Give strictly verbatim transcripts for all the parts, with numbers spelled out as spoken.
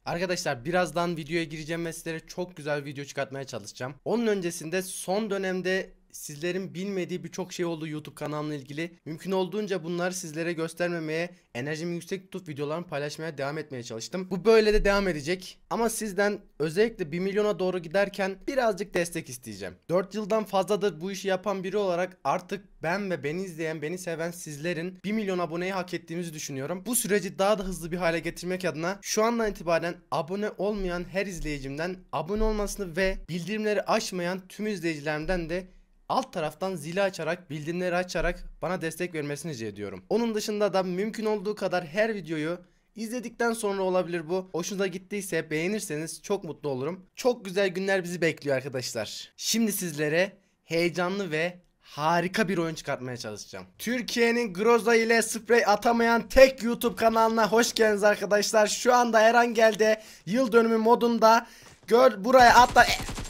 Arkadaşlar birazdan videoya gireceğim ve sizlere çok güzel bir video çıkartmaya çalışacağım. Onun öncesinde son dönemde sizlerin bilmediği birçok şey oldu YouTube kanalımla ilgili. Mümkün olduğunca bunları sizlere göstermemeye, enerjimi yüksek tutup videolarımı paylaşmaya devam etmeye çalıştım. Bu böyle de devam edecek. Ama sizden özellikle bir milyona doğru giderken birazcık destek isteyeceğim. dört yıldan fazladır bu işi yapan biri olarak artık ben ve beni izleyen, beni seven sizlerin bir milyon aboneyi hak ettiğimizi düşünüyorum. Bu süreci daha da hızlı bir hale getirmek adına şu andan itibaren abone olmayan her izleyicimden abone olmasını ve bildirimleri açmayan tüm izleyicilerimden de alt taraftan zili açarak, bildirimleri açarak bana destek vermesini rica ediyorum. Onun dışında da mümkün olduğu kadar her videoyu izledikten sonra olabilir bu. Hoşunuza gittiyse beğenirseniz çok mutlu olurum. Çok güzel günler bizi bekliyor arkadaşlar. Şimdi sizlere heyecanlı ve harika bir oyun çıkartmaya çalışacağım. Türkiye'nin Groza ile sprey atamayan tek YouTube kanalına hoş geldiniz arkadaşlar. Şu anda Erangel'de yıl dönümü modunda gör buraya atla.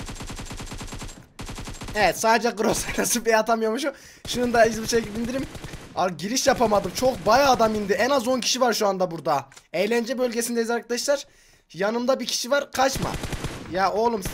Evet, sadece Groza sprey atamıyormuşum. Şunu da hızlı çekip indireyim. Abi, giriş yapamadım. Çok bayağı adam indi. En az on kişi var şu anda burada. Eğlence bölgesindeyiz arkadaşlar. Yanımda bir kişi var. Kaçma. Ya oğlum.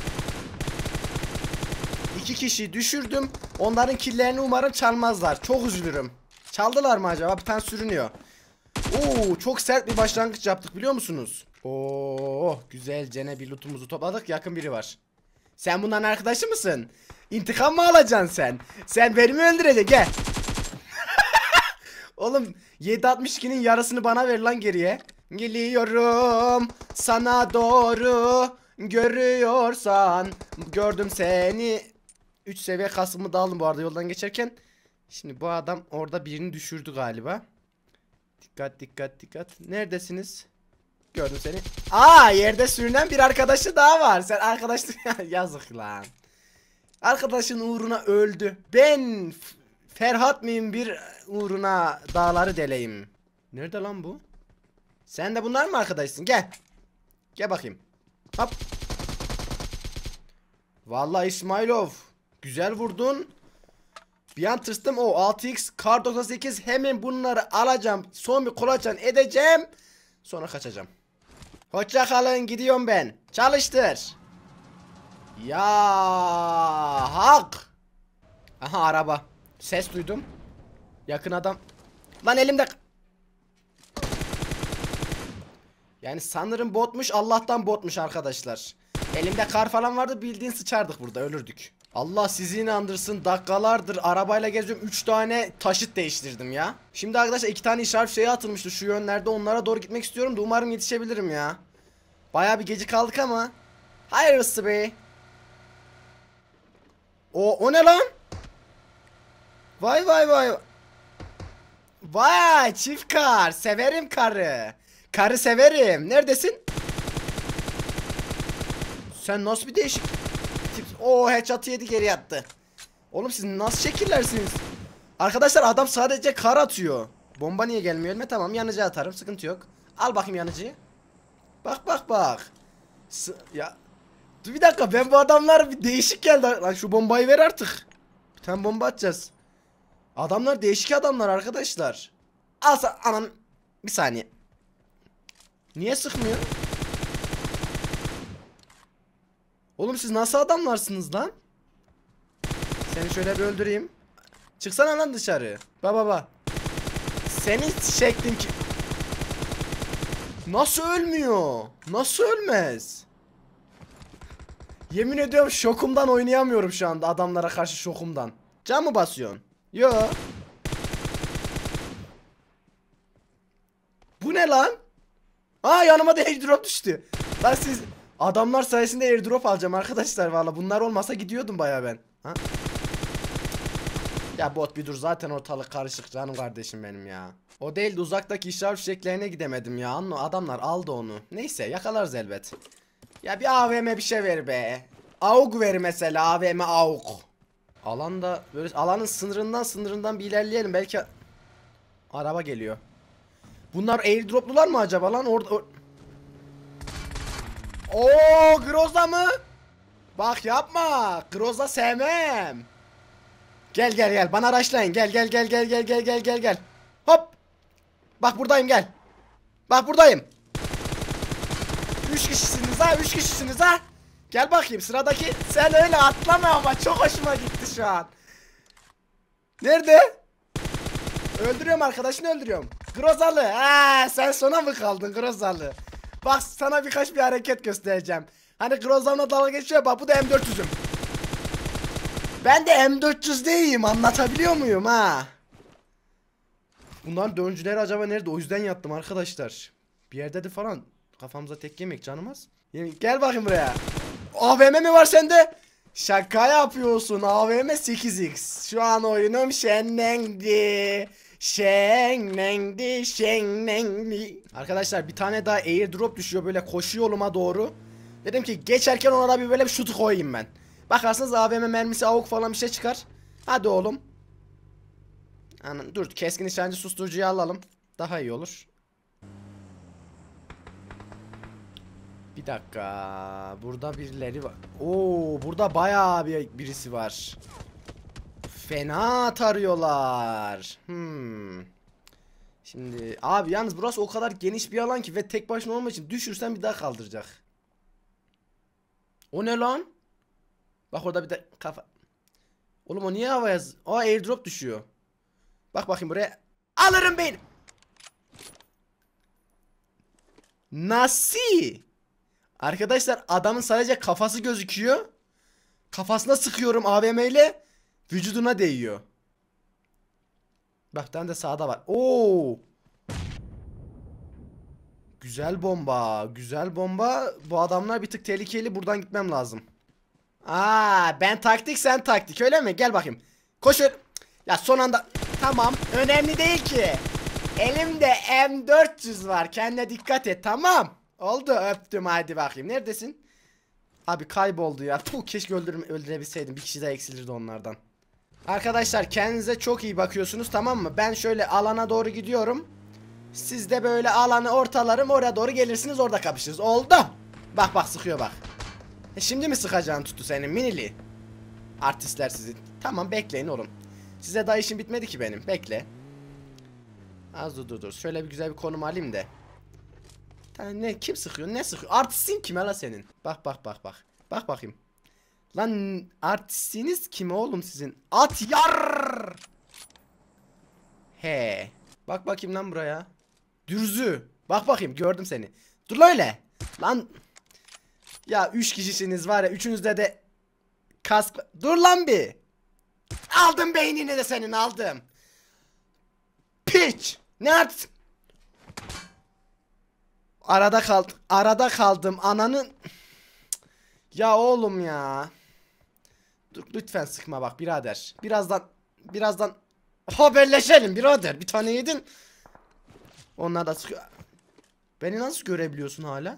İki kişi düşürdüm. Onların killerini umarım çalmazlar. Çok üzülürüm. Çaldılar mı acaba? Bir tane sürünüyor. Oo, çok sert bir başlangıç yaptık biliyor musunuz? Oo, güzelce bir lootumuzu topladık. Yakın biri var. Sen bunların arkadaşı mısın? İntikam mı alacaksın sen? Sen beni mi öldüreceksin? Gel. Oğlum yedi altmış ikinin yarısını bana ver lan geriye. Geliyorum sana doğru, görüyorsan. Gördüm seni. üç seviye kasımı da aldım bu arada yoldan geçerken. Şimdi bu adam orada birini düşürdü galiba. Dikkat dikkat dikkat. Neredesiniz? Gördüm seni. Aa, yerde sürünen bir arkadaşı daha var. Sen arkadaşlık yazık lan. Arkadaşın uğruna öldü. Ben Ferhat mıyım bir uğruna dağları deleyim. Nerede lan bu? Sen de bunlar mı arkadaşsın? Gel. Gel bakayım. Hop. Vallahi İsmailov, güzel vurdun. Bir an tırstım. O altı x kar doksan sekiz, hemen bunları alacağım. Son bir kolaçan edeceğim. Sonra kaçacağım. Hoşça kalın, gidiyorum ben. Çalıştır. Ya hak. Aha, araba. Ses duydum. Yakın adam. Lan elimde. Yani sanırım botmuş, Allah'tan botmuş arkadaşlar. Elimde kar falan vardı, bildiğin sıçardık burada, ölürdük. Allah sizi inandırsın, dakikalardır arabayla geziyorum, üç tane taşıt değiştirdim ya. Şimdi arkadaşlar iki tane işaret şeyi atılmıştı şu yönlerde, onlara doğru gitmek istiyorum da umarım yetişebilirim ya. Baya bir gece kaldık ama hayırlısı be. O, o ne lan? Vay vay vay. Vay, çift kar, severim karı. Karı severim. Neredesin? Sen nasıl bir değişik tip? Oo, headshot yedi, geri yattı. Oğlum siz nasıl şekillersiniz? Arkadaşlar adam sadece kar atıyor. Bomba niye gelmiyor elime? Tamam, yanıcı atarım, sıkıntı yok. Al bakayım yanıcıyı. Bak bak bak. S ya. Dur bir dakika, ben bu adamlar bir değişik geldi. Lan şu bombayı ver artık. Bir tane bomba atacağız. Adamlar değişik adamlar arkadaşlar. Alsa anan. Bir saniye. Niye sıkmıyor? Oğlum siz nasıl adamlarsınız lan? Seni şöyle bir öldüreyim. Çıksana lan dışarı. Baba baba. Seni şeklin ki. Nasıl ölmüyor? Nasıl ölmez? Yemin ediyorum şokumdan oynayamıyorum şu anda, adamlara karşı şokumdan. Can mı basıyorsun? Yo. Bu ne lan? Aa, yanıma da airdrop düştü. Lan siz adamlar sayesinde airdrop alacağım arkadaşlar, valla bunlar olmasa gidiyordum baya ben. Ha? Ya bot bir dur, zaten ortalık karışık canım kardeşim benim ya. O değil de uzaktaki işaret fişeklerine gidemedim ya. Adamlar aldı onu. Neyse, yakalarız elbet. Ya bir A V M bir şey ver be. AUG ver mesela, A V M AUG. Alanda böyle, alanın sınırından sınırından bir ilerleyelim, belki araba geliyor. Bunlar airdroplular mı acaba lan orada? Or Oo, Groza mı? Bak yapma. Groza sevmem. Gel gel gel, bana araçlayın. Gel gel gel gel gel gel gel gel gel. Hop. Bak buradayım, gel. Bak buradayım. üç kişisiniz ha, üç kişisiniz ha. Gel bakayım sıradaki. Sen öyle atlama ama çok hoşuma gitti şu an. Nerede? Öldürüyorum, arkadaşını öldürüyorum. Grozalı. Ha, sen sona mı kaldın Grozalı? Bak sana birkaç bir hareket göstereceğim. Hani Grozalı'na dalga geçiyor, bak bu da M dört yüz'üm. Ben de M dört yüz değilim, anlatabiliyor muyum ha? Bunların döncüleri acaba nerede? O yüzden yattım arkadaşlar. Bir yerdedir falan. Kafamıza tek yemek canımız. Gel bakayım buraya. A V M mi var sende? Şaka yapıyorsun. A V M sekiz X. Şu an oyunum şenlendi. Şenlendi, şenlendi. Arkadaşlar bir tane daha airdrop düşüyor, böyle koşu yoluma doğru. Dedim ki geçerken ona da bir böyle bir şutu koyayım ben. Bakarsınız A V M mermisi, avuk falan bir şey çıkar. Hadi oğlum. Anam, dur keskin nişancı susturucuyu alalım. Daha iyi olur. Bir dakika. Burada birileri var. Oo, burada bayağı bir birisi var. Fena tarıyorlar. Hmm. Şimdi abi yalnız burası o kadar geniş bir alan ki ve tek başına olmadığı için düşürsen bir daha kaldıracak. O ne lan? Bak orada bir de kafa. Oğlum o niye havaya? Aa, airdrop düşüyor. Bak bakayım buraya. Alırım ben. Nasıl? Arkadaşlar adamın sadece kafası gözüküyor. Kafasına sıkıyorum A V M ile, vücuduna değiyor. Bak tane de sağda var. Oo. Güzel bomba, güzel bomba. Bu adamlar bir tık tehlikeli, buradan gitmem lazım. Aa, ben taktik sen taktik öyle mi? Gel bakayım. Koşun. Ya son anda. Tamam, önemli değil ki. Elimde M dört yüz var. Kendine dikkat et, tamam. Oldu, öptüm, hadi bakayım. Neredesin? Abi kayboldu ya. Puh, keşke öldürme, öldürebilseydim. Bir kişi daha eksilirdi onlardan. Arkadaşlar kendinize çok iyi bakıyorsunuz, tamam mı? Ben şöyle alana doğru gidiyorum. Siz de böyle alanı ortalarım, oraya doğru gelirsiniz, orada kapışırız. Oldu. Bak bak sıkıyor bak. E şimdi mi sıkacağın tuttu senin minili? Artistler sizi. Tamam bekleyin oğlum. Size daha işim bitmedi ki benim. Bekle. Az dur dur dur. Şöyle bir güzel bir konum alayım da. Ne, kim sıkıyor? Ne sıkıyor? Artistin kime la senin? Bak bak bak bak. Bak bakayım. Lan artistiniz kime oğlum sizin? At yar. He. Bak bakayım lan buraya. Dürzü. Bak bakayım, gördüm seni. Dur lan öyle. Lan. Ya üç kişisiniz var ya, üçünüzde de kask. Dur lan bir. Aldım beynini de senin, aldım. Piç. Ne art? Arada kaldım. Arada kaldım ananın. Ya oğlum ya. Dur lütfen sıkma bak birader. Birazdan birazdan haberleşelim birader. Bir tane yedin. Onlar da sıkıyor. Beni nasıl görebiliyorsun hala?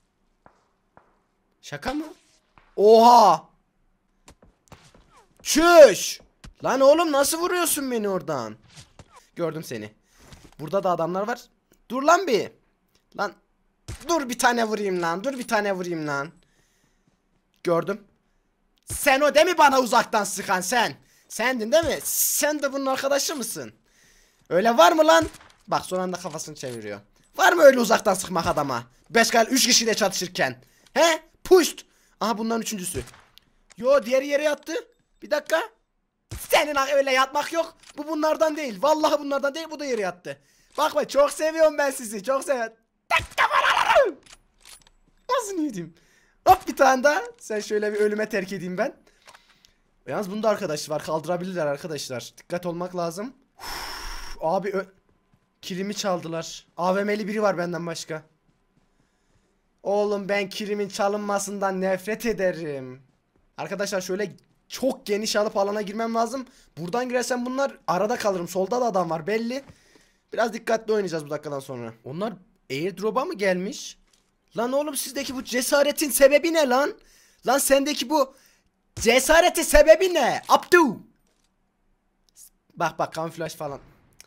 Şaka mı? Oha. Çüş. Lan oğlum nasıl vuruyorsun beni oradan? Gördüm seni. Burada da adamlar var. Dur lan bir. Lan. Dur bir tane vurayım lan. Dur bir tane vurayım lan. Gördüm. Sen o değil mi bana uzaktan sıkan sen? Sendin değil mi? Sen de bunun arkadaşı mısın? Öyle var mı lan? Bak son anda kafasını çeviriyor. Var mı öyle uzaktan sıkmak adama? beş kal üç kişiyle çatışırken. He? Puşt. Aha bunların üçüncüsü. Yo diğeri yere yattı. Bir dakika. Senin öyle yatmak yok. Bu bunlardan değil. Vallahi bunlardan değil. Bu da yere yattı. Bak bak çok seviyorum ben sizi. Çok seviyorum. Dakika var. Nasıl yedim? Hop bir tane daha. Sen şöyle bir ölüme terk edeyim ben. Yalnız bunda arkadaş var. Kaldırabilirler arkadaşlar. Dikkat olmak lazım. Uf, abi ö kilimi çaldılar. A V M'li biri var benden başka. Oğlum ben kilimin çalınmasından nefret ederim. Arkadaşlar şöyle çok geniş alıp alana girmem lazım. Buradan girersem bunlar arada kalırım. Solda da adam var belli. Biraz dikkatli oynayacağız bu dakikadan sonra. Onlar airdrop'a mı gelmiş? Lan oğlum sizdeki bu cesaretin sebebi ne lan? Lan sendeki bu cesaretin sebebi ne? Abdu. Bak bak kamuflaj falan.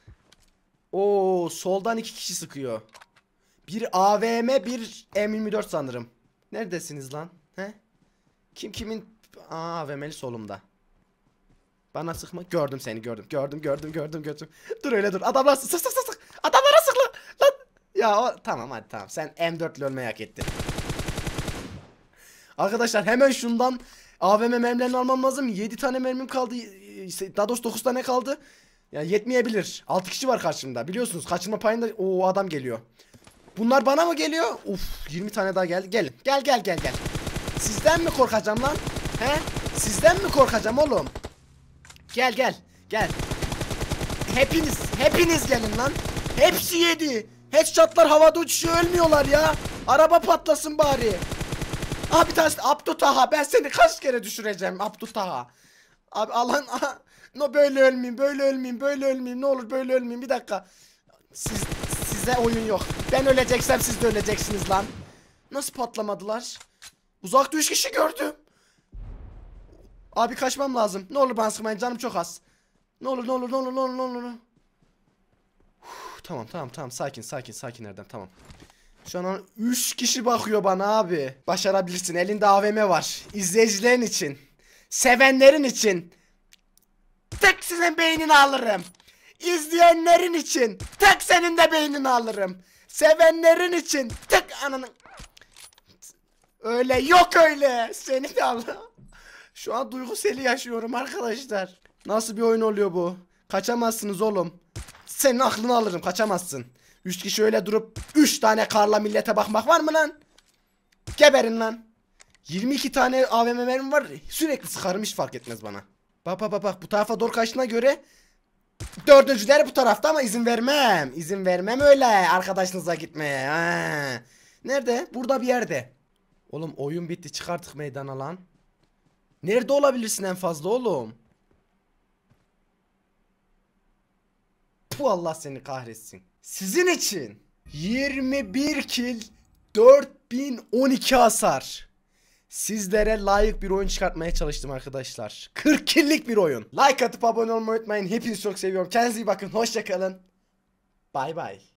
Oo soldan iki kişi sıkıyor. Bir A V M, bir M yirmi dört sanırım. Neredesiniz lan? He? Kim kimin Aa, A V M'li solumda. Bana sıkma. Gördüm seni, gördüm. Gördüm, gördüm, gördüm, gördüm. Dur öyle dur. Adamlar sık sık sık sık. Adamlara sık lan. Lan. Ya o tamam hadi tamam. Sen M dört ile ölmeyi hak ettin. Arkadaşlar hemen şundan A V M mermilerini almam lazım. yedi tane mermim kaldı. Daha doğrusu dokuz tane kaldı. Yani yetmeyebilir. altı kişi var karşımda. Biliyorsunuz kaçırma payında o adam geliyor. Bunlar bana mı geliyor? Uf, yirmi tane daha geldi. Gelin. Gel gel gel gel. Sizden mi korkacağım lan? He? Sizden mi korkacağım oğlum? Gel gel. Gel. Hepiniz hepiniz gelin lan. Hepsi yedi. Headshotlar havada uçuşuyor, ölmüyorlar ya. Araba patlasın bari. Abi tanesi Abdutaha, ben seni kaç kere düşüreceğim Abdutaha. Abi alan aha. No, böyle ölmeyeyim, böyle ölmeyeyim, böyle ölmeyeyim. Ne olur böyle ölmeyeyim. Bir dakika. Siz size oyun yok. Ben öleceksem siz de öleceksiniz lan. Nasıl patlamadılar? Uzakta üç kişi gördüm. Abi kaçmam lazım. Ne olur bana sıkmayın, canım çok az. Ne olur ne olur ne olur ne olur ne olur. Uf, tamam tamam tamam, sakin sakin sakin Erdem, tamam. Şu an üç kişi bakıyor bana abi. Başarabilirsin, elinde A V M var. İzleyicilerin için, sevenlerin için tek sizin beynini alırım. İzleyenlerin için tek senin de beynini alırım. Sevenlerin için tek ananın. Öyle yok öyle. Seni de alırım. Şu an duyguseli yaşıyorum arkadaşlar. Nasıl bir oyun oluyor bu? Kaçamazsınız oğlum. Senin aklını alırım, kaçamazsın. Üç kişi öyle durup üç tane karla millete bakmak var mı lan? Geberin lan. yirmi iki tane A V M mermim var. Sürekli sıkarım, hiç fark etmez bana. Bak bak bak bak, bu tarafa doğru kaçtığına göre dördüncüler bu tarafta ama izin vermem. İzin vermem öyle arkadaşınıza gitmeye. Ha. Nerede? Burada bir yerde. Oğlum oyun bitti, çıkarttık meydana lan. Nerede olabilirsin en fazla oğlum? Puh, Allah seni kahretsin. Sizin için yirmi bir kill, dört bin on iki hasar. Sizlere layık bir oyun çıkartmaya çalıştım arkadaşlar. kırk kill'lik bir oyun. Like atıp abone olmayı unutmayın. Hepinizi çok seviyorum. Kendinize iyi bakın. Hoşça kalın. Bay bay.